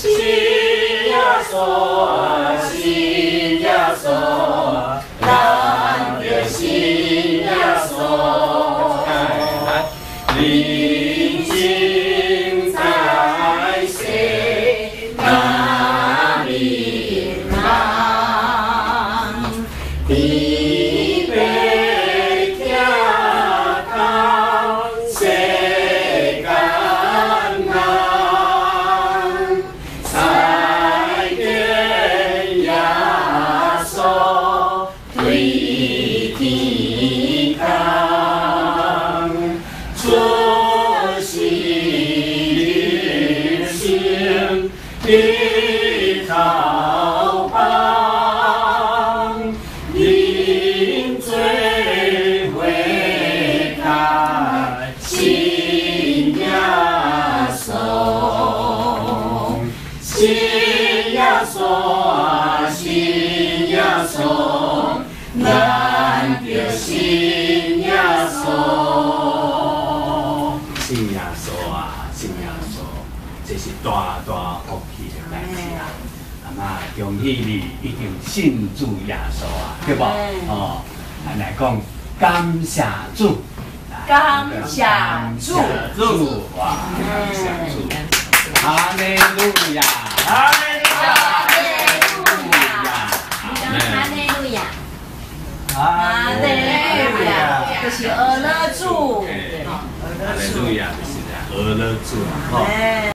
信耶稣，信耶稣，咱着信耶稣，灵性在世，那明朗，地北天堂，世间人，再见耶稣对天堂，出世性的朝邦，因罪悔改，信耶稣，信耶稣，信耶稣，咱着信耶稣。信耶稣啊，信耶稣，这是大大福气的代志啊！阿妈，恭喜你已经信主耶稣啊，对不？哦，咱来讲感谢主， 感谢主， 哇，感谢主，哈利路亚，哈利路亚， 哈利路亚， 哈利路亚，就是阿乐主， 哈利路亚就是阿乐主，哦。